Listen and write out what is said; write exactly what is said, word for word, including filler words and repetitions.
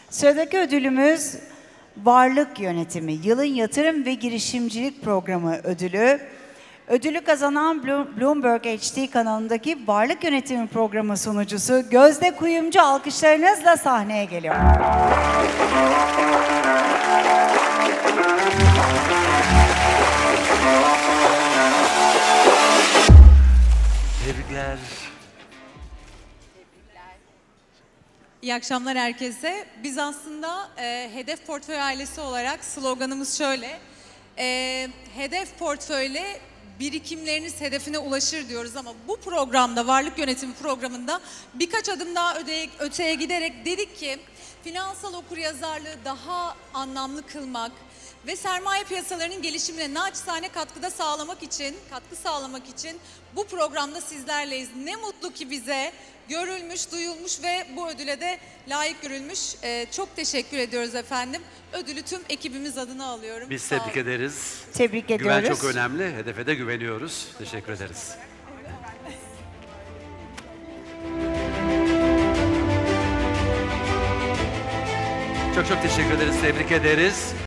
Sıradaki ödülümüz Varlık Yönetimi, Yılın Yatırım ve Girişimcilik Programı ödülü. Ödülü kazanan Bloomberg H D kanalındaki Varlık Yönetimi Programı sunucusu Gözde Kuyumcu alkışlarınızla sahneye geliyor. Tebrikler. İyi akşamlar herkese. Biz aslında e, Hedef Portföy ailesi olarak sloganımız şöyle. E, Hedef Portföy'le birikimleriniz hedefine ulaşır diyoruz ama bu programda, varlık yönetimi programında birkaç adım daha öteye, öteye giderek dedik ki finansal okuryazarlığı daha anlamlı kılmak ve sermaye piyasalarının gelişimine naçizane katkıda sağlamak için, katkı sağlamak için bu programda sizlerleyiz. Ne mutlu ki bize görülmüş, duyulmuş ve bu ödüle de layık görülmüş. Ee, çok teşekkür ediyoruz efendim. Ödülü tüm ekibimiz adına alıyorum. Biz Sağ tebrik olun. ederiz. Tebrik Güven ediyoruz. çok önemli. Hedefe de güveniyoruz. Teşekkür ederiz. Çok çok teşekkür ederiz. Tebrik ederiz.